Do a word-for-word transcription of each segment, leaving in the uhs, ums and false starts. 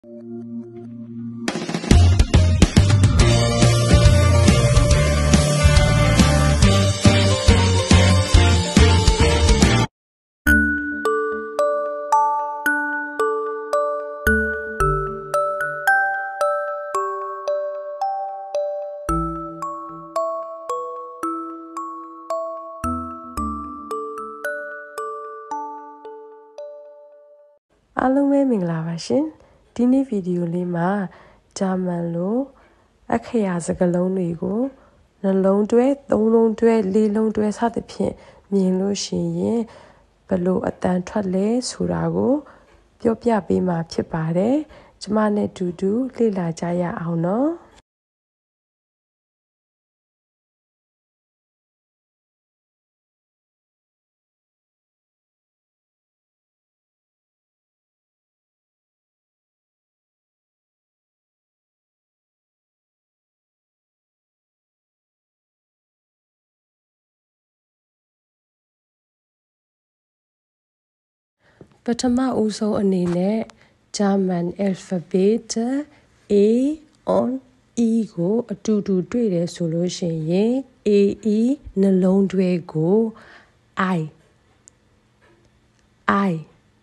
အားလုံးပဲမင်္ဂလာပါရှင်ဒီနေ့ဗီဒီယိုလေးမှာဂျာမန်လိုအခရာစကားလုံးတွေကိုနှလုံးတွဲသုံးလုံးတွဲလေးလုံးတွဲစသဖြင့်မြင်လို့ရှိရင်ဘယ်လိုအတန်ထွက်လဲဆိုတာကိုပြောပြပေးမှာဖြစ်ပါတယ်ကျမနဲ့အတူတူလေ့လာကြရအောင်နော်ပထမဦးဆုံးအနေနဲ့ German alphabet A on E ကိုအတူတူတွေ့တယ်ဆိုလို့ရှိရင် A E နှလုံးတွဲကို I I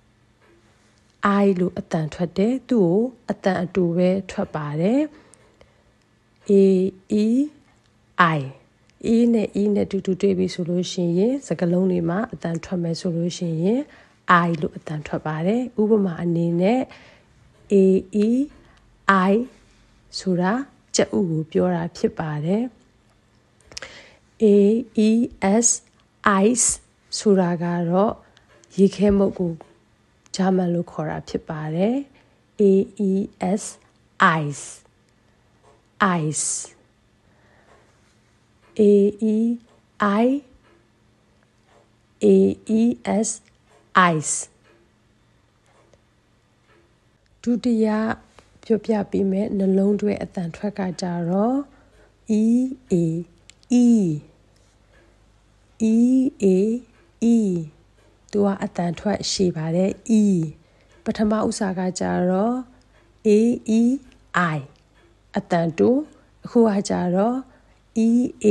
I လို့အတန်ထွက်တယ်သူ့ကိုအတန်အတူပဲထွက်ပါတယ် A E I E နဲ့ E နဲ့တူတူတွေ့ပြီဆိုလို့ရှိရင်စကားလုံးတွေမှာအတန်ထွက်မယ်ဆိုလို့ရှိရင်I လို့အတန်ထွက်ပါတယ်ဥပမာအနေနဲ့ A E I ဆိုတာကြက်ဥကိုပြောတာဖြစ်ပါတယ် A E S ice ဆိုတာကတော့ရေခဲမုတ်ကိုဂျာမန်လိုခေါ်တာဖြစ်ပါတယ် A E S ice ice A E I A E S ice ဒုတိယပြောပြပေးမယ်နှလုံးတွဲအတန်ထွက်ကကြတော့ E A E E A E သူကအတန်ထွက်ရှည်ပါတယ် E ပထမဥစားကကြတော့ A E I အတန်တူအခုကကြတော့ E A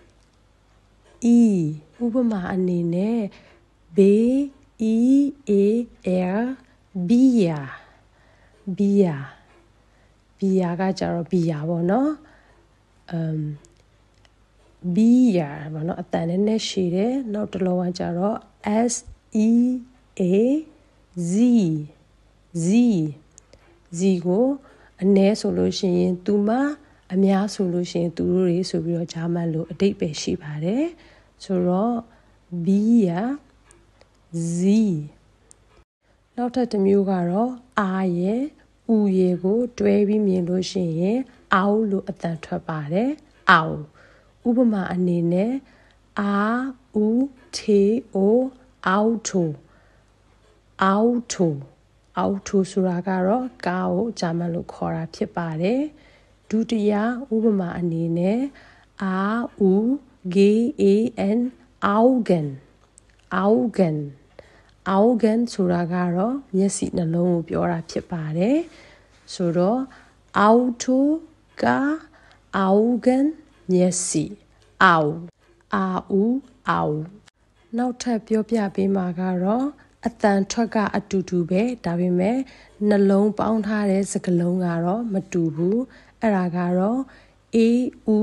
E ဥပမာအနေနဲ့ B E A L beer beer beer ကကြတော့ beer ပေါ့နော်အမ် beer ပေါ့နော်အတန်နဲ့နဲ့ရှည်တယ်နောက်တစ်လုံးကကြတော့ S E A Z Z Z ကိုအနည်းဆိုလို့ရှိရင်သူမအများဆိုလို့ရှိရင်သူတို့တွေဆိုပြီးတော့ဂျာမန်လိုအဓိပ္ပာယ်ရှိပါတယ်ဆိုတော့ beer Z နောက်ထပ်တစ်မျိုးကတော့ R ရဲ့ U ရဲ့ကိုတွဲပြီးမြင်လို့ရှိရင်အောက်လို့အတန်ထွက်ပါတယ်အောက်ဥပမာအနေနဲ့ R U T O auto auto auto ဆိုတာကတော့ကားကိုဂျာမန်လိုခေါ်တာဖြစ်ပါတယ်ဒုတိယဥပမာအနေနဲ့ R U G A N augen augen augen ဆိုတာကတော့မျက်စိနှလုံးကိုပြောတာဖြစ်ပါတယ်ဆိုတော့ auto က augen မျက်စိ au au au နောက်ထပ်ပြောပြပေးမှာကတော့အတန်ထွက်ကအတူတူပဲဒါပေမဲ့နှလုံးပေါင်းထားတဲ့စကားလုံးကတော့မတူဘူးအဲ့ဒါကတော့ A U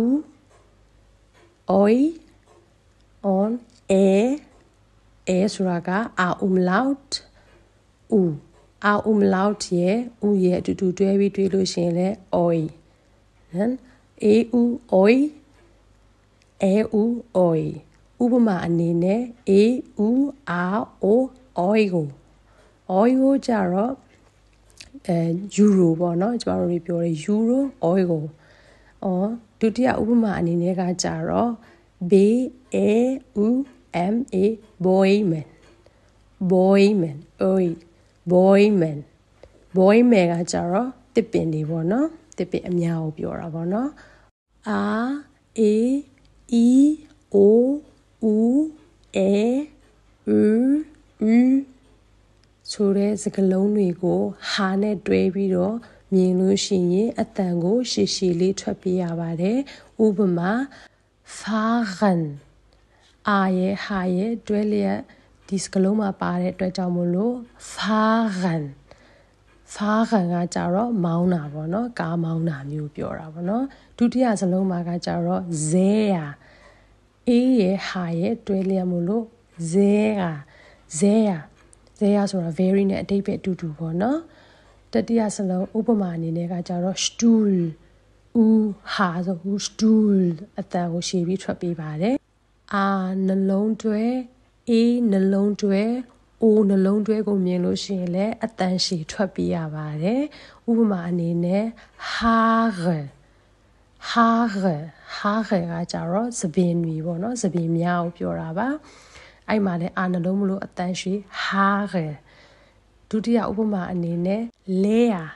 oi on a a ဆိုတာက a umlaut u a umlaut ရဲ့ u ရဲ့အတူတူတွဲပြီးတွေ့လို့ရှိရင်လည်း oi ဟမ် A U oi A U oi ဥပမာအနေနဲ့ A U R O oi ကို oi ကိုကြတော့အဲယူရိုပေါ့နော်ကျမတို့ပြောတယ်ယူရို oi ကိုအော်ဒုတိယဥပမာအနေနဲ့ကကြတော့ B A U M A boyman boyman oi boyman boyman ကကြတော့တစ်ပင်တွေပေါ့နော်တစ်ပင်အများကိုပြောတာပေါ့နော် R A E O U E U U ဆိုတဲ့စကားလုံးတွေကိုဟာနဲ့တွဲပြီးတော့မြင်လို့ရှိရင်အတန်ကိုရှည်ရှည်လေးထွက်ပြရပါတယ်ဥပမာ fahren အာရဲ့ဟာရဲ့တွဲလျက်ဒီစကားလုံးမှာပါတဲ့အတွက်ကြောင့်မို့လို့ fahren fahren ကကြတော့မောင်းတာပေါ့နော်ကားမောင်းတာမျိုးပြောတာပေါ့နော်ဒုတိယစလုံးမှာကကြတော့ sehr အေးရဲ့ဟာရဲ့တွဲလျက်မို့လို့ sehr sehr sehr ဆိုတာ very နဲ့အတိတ်ပဲအတူတူပေါ့နော်တတိယစလုံးဥပမာအနေနဲ့ကကြတော့ Stuhl ဦးဟာဆိုဦး Stuhl အတန်ကိုရှည်ပြီးထွက်ပေးပါတယ်အာနှလုံးတွဲအေးနှလုံးတွဲအိုနှလုံးတွဲကိုမြင်လို့ရှိရင်လည်းအတန်ရှည်ထွက်ပေးရပါတယ်ဥပမာအနေနဲ့ Haare Haare Haare ကကြတော့သပင်တွေပေါ့နော်သပင်များကိုပြောတာပါအဲ့မှာလည်းအာနှလုံးမလို့အတန်ရှည် Haareဒုတိယဥပမာအနေနဲ့ Leer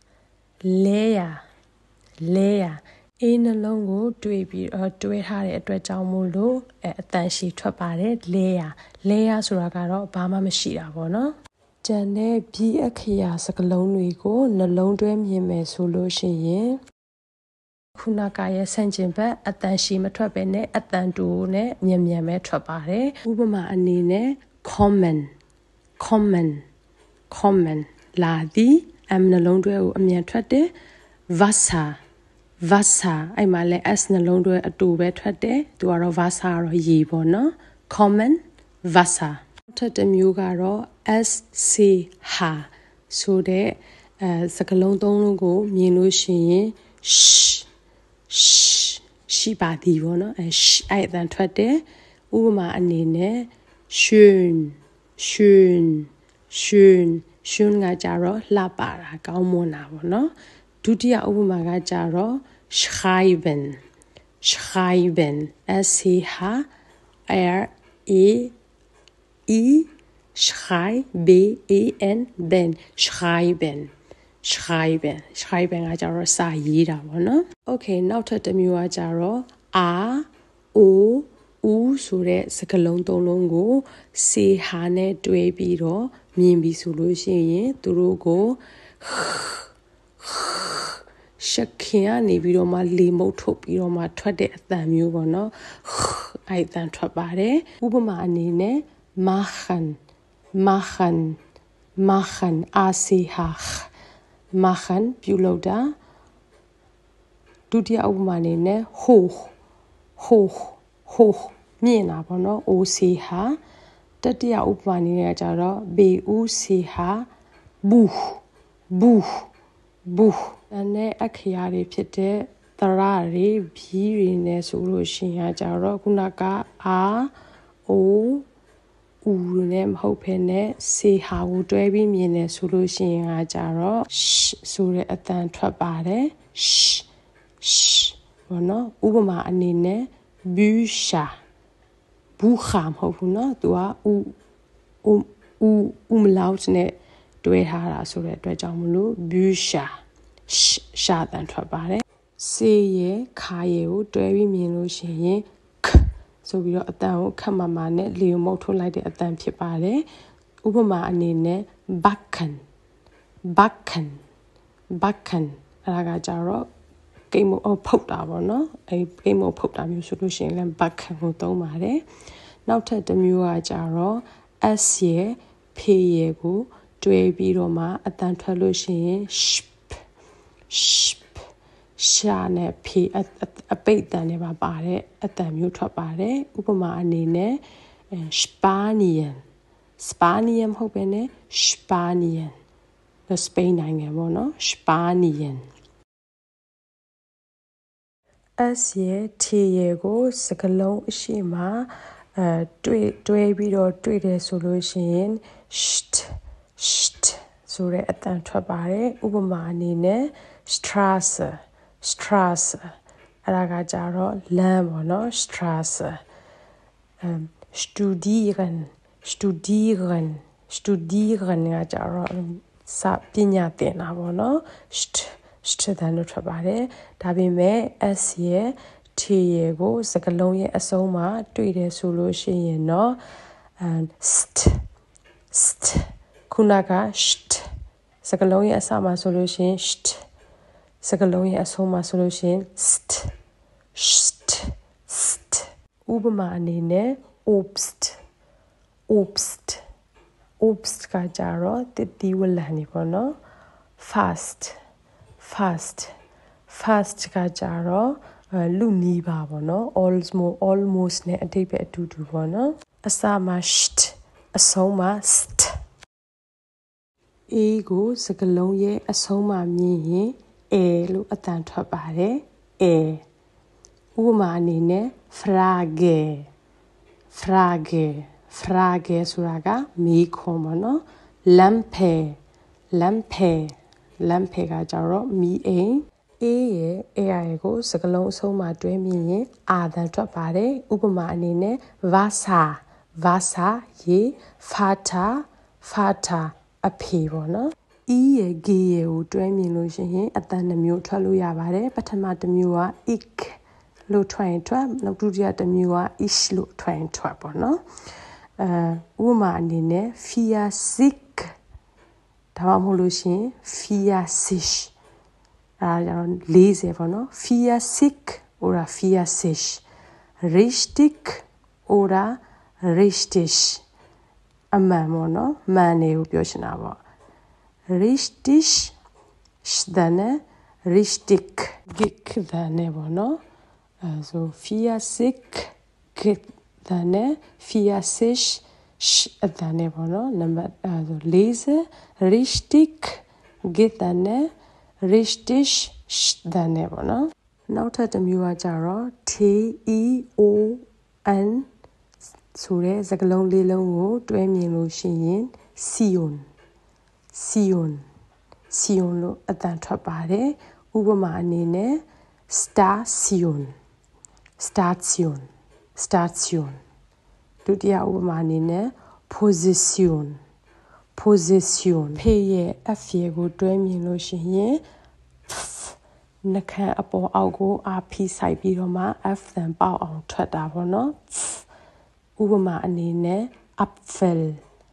Leer Leer အေးနှလုံးကိုတွေးပြီးတွဲထားတဲ့အတွက်ကြောင့်မို့လို့အတန်ရှည်ထွက်ပါတယ် Leer Leer ဆိုတာကတော့ဘာမှမရှိတာပေါ့နော်ကျန်တဲ့ပြီးအခရာစကားလုံးတွေကိုနှလုံးတွဲမြင်မယ်ဆိုလို့ရှိရင်ခုနကရဲ့ဆန့်ကျင်ဘက်အတန်ရှည်မထွက်ပဲနဲ့အတန်တူနဲ့မြန်မြန်ပဲထွက်ပါတယ်ဥပမာအနေနဲ့ common common common လာသည်အမ်နှလုံးတွဲကိုအမြန်ထွက်တယ် Wasser Wasser အဲ့မှာလဲ s နှလုံးတွဲအတူပဲထွက်တယ်သူကတော့ Wasser တော့ရေပေါ့နော် common Wasser ထပ်တစ်မျိုးကတော့ s c h ဆိုတဲ့အဲစကားလုံးသုံးလုံးကိုမြင်လို့ရှိရင် sh sh ရှိပါသည်ပေါ့နော်အဲ sh အဲ့အတန်ထွက်တယ်ဥပမာအနေနဲ့ schön schön schön schön ကကြတော့လှပတာကောင်းမွန်တာပေါ့နော်ဒုတိယဥပမာကကြတော့ schreiben schreiben s c h r e i schreiben ben schreiben schreiben schreiben ကကြတော့စာရေးတာပေါ့နော် okay နောက်ထပ်တစ်မျိုးကကြတော့ a o u ဆိုတဲ့စကားလုံးသုံးလုံးကိုစေဟာနဲ့တွဲပြီးတော့မြင်ပြီးဆိုလို့ရှိရင်သူတို့ကိုရှက်ခင်ကနေပြီးတော့မှလေမုတ်ထုတ်ပြီးတော့မှထွက်တဲ့အသံမျိုးပေါ့နော်အဲ့အသံထွက်ပါတယ်ဥပမာအနေနဲ့ machen machen machen ach machen ပြုလုပ်တာဒုတိယဥပမာအနေနဲ့ hoch hoch hoch မြင်တာပေါ့နော် o c h တတိယဥပမာအနေနဲ့ကြတော့ b u c h buch buch buch နဲ့အခရာတွေဖြစ်တဲ့သရတွေဘီးတွေနဲ့ဆိုလို့ရှိရင်ကြတော့ခုနက a o u နဲ့မဟုတ်ဘဲနဲ့ c ဟာကိုတွဲပြီးမြင်နေဆိုလို့ရှိရင်ကကြတော့ sh ဆိုတဲ့အတန်ထွက်ပါတယ် sh sh ဘောနော်ဥပမာအနေနဲ့ bücher bucher မဟုတ်ဘူးเนาะသူက u u u umlaut နဲ့တွဲထားတာဆိုတဲ့အတွက်ကြောင့်မလို့ bücherရှာတန်ထွက်ပါတယ်စေရဲ့ခါရဲ့ကိုတွဲပြီးမြင်လို့ရှိရင် k ဆိုပြီးတော့အတန်ကိုခက်မှမှနဲ့လေမုတ်ထုတ်လိုက်တဲ့အတန်ဖြစ်ပါတယ်ဥပမာအနေနဲ့ backen backen backen အဲ့ဒါကကြတော့ကိမုတ်ဖုတ်တာပေါ့နော်အဲ့ကိမုတ်ဖုတ်တာမျိုးဆိုလို့ရှိရင်လည်း backen ကိုသုံးပါတယ်နောက်ထပ်တစ်မျိုးကကြတော့ s ရဲ့ p ရဲ့ကိုတွဲပြီးတော့မှအတန်ထွက်လို့ရှိရင် sp sp ရှာနဲ့ p အပိတ်တန်တွေပါပါတဲ့အတန်မျိုးထွက်ပါတယ်ဥပမာအနေနဲ့ Spanien Spanien မဟုတ်ဘဲနဲ့ Spanien ဒါစပိန်နိုင်ငံပေါ့နော် Spanien s ရဲ့ t ရဲ့ကိုစကားလုံးအရှိမအဲတွဲတွဲပြီးတော့တွေ့တယ်ဆိုလို့ရှိရင် st st ဆိုတဲ့အတန်ထွက်ပါတယ်ဥပမာအနေနဲ့ Straße Straße အဲ့ဒါကကြတော့လမ်းပေါ့နော် Straße um, studieren studieren studieren ကကြတော့စာပညာသင်တာပေါ့နော် st st တန်လို့ထွက်ပါတယ်ဒါပေမဲ့ s ရဲ့ t ရဲ့ကိုစကားလုံးရဲ့အဆုံးမှာတွေ့တယ်ဆိုလို့ရှိရင်တော့ st st ခုနက sht စကားလုံးရဲ့အစမှာဆိုလို့ရှိရင် sht စကားလုံးရဲ့အဆုံးမှာဆိုလို့ရှိရင် st st st ဥပမာအနေနဲ့ obst obst obst ကကြတော့တတိဝလန်နေပေါ့နော် fast fast fast ကကြတော့လူနီးပါပေါ့နော် almost almost နဲ့အတိတ်ပဲအတူတူပေါ့နော်အစမှာ sht အဆုံးမှာ st a ကိုစကားလုံးရဲ့အဆုံးမှာမြင်ရင် a လို့အတန်ထွက်ပါတယ် a ဥပမာအနေနဲ့ frage frage frage ဆိုတာကမေးခွန်းပေါ့နော် lampe lampe lampe ကကြတော့မီးအိမ် a ရဲ့ a ရဲ့ကိုစကားလုံးအဆုံးမှာတွဲမြင်ရင်အာတန်ထွက်ပါတယ်ဥပမာအနေနဲ့ vasa vasa ရေ fata fata အဖေပေါ့နော် e ရဲ့ g ရဲ့ကိုတွဲမြင်လို့ရှိရင်အတန်နှမျိုးထွက်လို့ရပါတယ်ပထမတစ်မျိုးက ik လို့ထွက်ရင်ထွက်နောက်ဒုတိယတစ်မျိုးက ish လို့ထွက်ရင်ထွက်ပေါ့နော်အဲဥပမာအနေနဲ့ fiasik ဒါမှမဟုတ်လို့ရှိရင် fiasish အဲဒါကြောင့်fortyပေါ့နော် fiasik or fiasish richtig or richtig အမှန်ပေါ့နော်မှန်တယ်ကိုပြောချင်တာပေါ့ richtig ဒန်နဲ့ richtig gik ဒန်နဲ့ပေါ့နော်အဲဆို fiasik gik ဒန်နဲ့ fiasish အဒန်နဲ့ပေါ့နော်နံပါတ်အဲဆိုforty richtig gik ဒန်နဲ့ richtig ဒန်နဲ့ပေါ့နော်နောက်ထပ်တစ်မျိုးကကြတော့ t e o n ဆိုတဲ့စကားလုံးလေးလုံးကိုတွဲမြင်လို့ရှိရင် sion sion sion လို့အတန်ထွက်ပါတယ်ဥပမာအနေနဲ့ station station station ဒုတိယဥပမာအနေနဲ့ position position ဖေးရဲ့ f ရဲ့ကိုတွဲမြင်လို့ရှိရင်နှခမ်းအပေါ်အောက်ကိုအားဖိစိုက်ပြီးတော့မှ f တန်ပေါက်အောင်ထွက်တာပေါ့နော်ဥပမာအနေနဲ့ apfel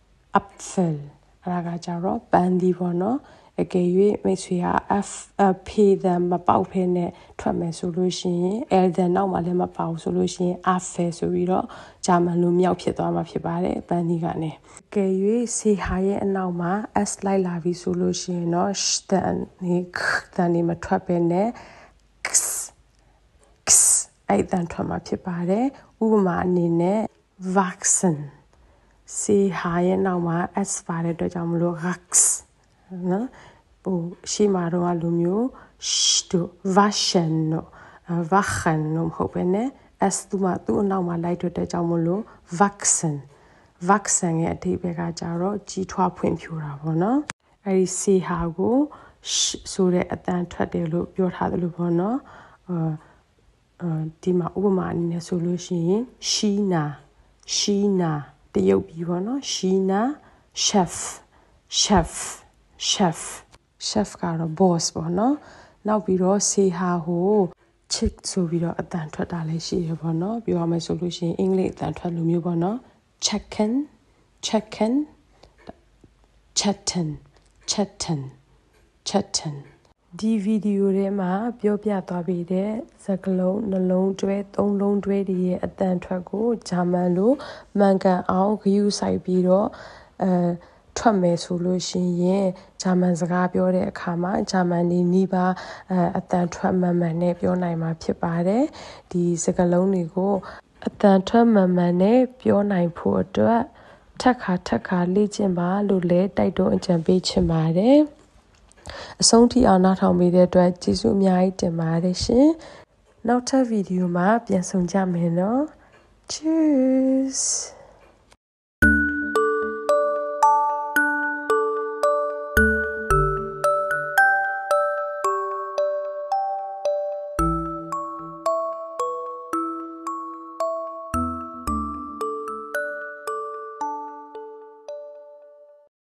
apfel အဲ့ဒါကကြတော့ပန်းဒီပေါ့နော်အကယ်၍မိတ်ဆွေက f ဖေးတန်မပေါက်ဖဲနဲ့ထွက်မယ်ဆိုလို့ရှိရင် l တန်နောက်မှလည်းမပေါက်ဆိုလို့ရှိရင် apfel ဆိုပြီးတော့ဂျာမန်လိုမြောက်ဖြစ်သွားမှာဖြစ်ပါတယ်ပန်းဒီကနေအကယ်၍စေဟာရဲ့အနောက်မှာ s လိုက်လာပြီဆိုလို့ရှိရင်တော့ sh တန်နေ k တန်နေမထွက်ပဲနဲ့ x x အဲ့တန်ထွက်မှာဖြစ်ပါတယ်ဥပမာအနေနဲ့ wachsen စေဟာရဲ့နောက်မှာ s ပါတဲ့အတွက်ကြောင့်မလို့ rax နော်ဟိုရှေ့မှာတော့လူမျိုး sh တို့ waschen တို့ wachen လို့မဟုတ်ပဲနဲ့ s သူ့မှာသူ့အနောက်မှာလိုက်တဲ့အတွက်ကြောင့်မလို့ wachsen wachsen ရဲ့အဓိပ္ပာယ်ကကြတော့ကြီးထွားဖွံ့ဖြိုးတာပေါ့နော်အဲဒီစေဟာကို sh ဆိုတဲ့အတန်ထွက်တယ်လို့ပြောထားတယ်လို့ပေါ့နော်အဲဒီမှာဥပမာအနေနဲ့ဆိုလို့ရှိရင် China China တရုတ်ပြည်ပေါ့နော် China chef chef chef chef ကတော့ boss ပေါ့နော်နောက်ပြီးတော့စေဟာဟို chick ဆိုပြီးတော့အတန်ထွက်တာလည်းရှိရပေါ့နော်ပြောရမယ်ဆိုလို့ရှိရင်အင်္ဂလိပ်အတန်ထွက်လိုမျိုးပေါ့နော် chicken chicken chatten chatten chatten ဒီဗီဒီယိုထဲမှာပြောပြသွားပြီးတဲ့စကားလုံးနှလုံးတွဲသုံးလုံးတွဲတွေရဲ့အတန်ထွက်ကိုဂျာမန်လိုမှန်ကန်အောင်ဂရုစိုက်ပြီးတော့အဲထွက်မယ်ဆိုလို့ရှိရင်ဂျာမန်စကားပြောတဲ့အခါမှာဂျာမန်နေနီးပါအဲအတန်ထွက်မှန်မှန်နဲ့ပြောနိုင်မှာဖြစ်ပါတယ်ဒီစကားလုံးတွေကိုအတန်ထွက်မှန်မှန်နဲ့ပြောနိုင်ဖို့အတွက်ထက်ခါထက်ခါလေ့ကျင့်ပါလို့လည်းတိုက်တွန်းအကြံပေးချင်ပါတယ်အဆုံးထိအောင်နားထောင်ပေးတဲ့အတွက်ကျေးဇူးအများကြီးတင်ပါတယ်ရှင်နောက်ထပ်ဗီဒီယိုမှာပြန်ဆုံကြမယ်နော် Tschüss